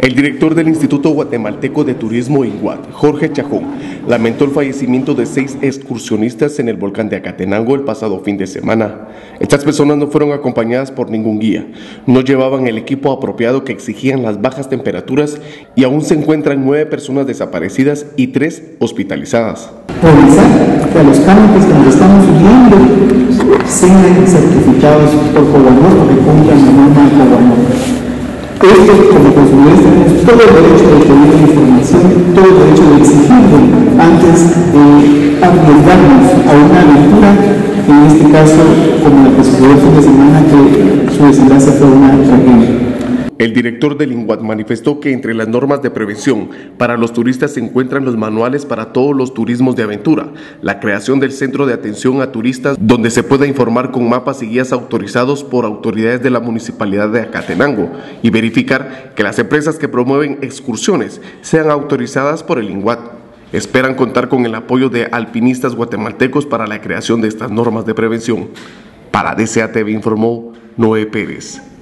El director del Instituto Guatemalteco de Turismo INGUAT, Jorge Chajón, lamentó el fallecimiento de 6 excursionistas en el volcán de Acatenango el pasado fin de semana. Estas personas no fueron acompañadas por ningún guía, no llevaban el equipo apropiado que exigían las bajas temperaturas y aún se encuentran 9 personas desaparecidas y 3 hospitalizadas. Revisar que a los cánones que nos estamos subiendo sean certificados por Cobanor o que cumplan la norma de Cobanor. Esto, como consumidores, tenemos todo el derecho de pedir información, todo el derecho de exigirlo antes de arriesgarnos a una aventura, en este caso, como la que sucedió el fin de semana, que su desenlace fue una tragedia. El director del INGUAT manifestó que entre las normas de prevención para los turistas se encuentran los manuales para todos los turismos de aventura, la creación del centro de atención a turistas donde se pueda informar con mapas y guías autorizados por autoridades de la municipalidad de Acatenango y verificar que las empresas que promueven excursiones sean autorizadas por el INGUAT. Esperan contar con el apoyo de alpinistas guatemaltecos para la creación de estas normas de prevención. Para DCATV informó Noé Pérez.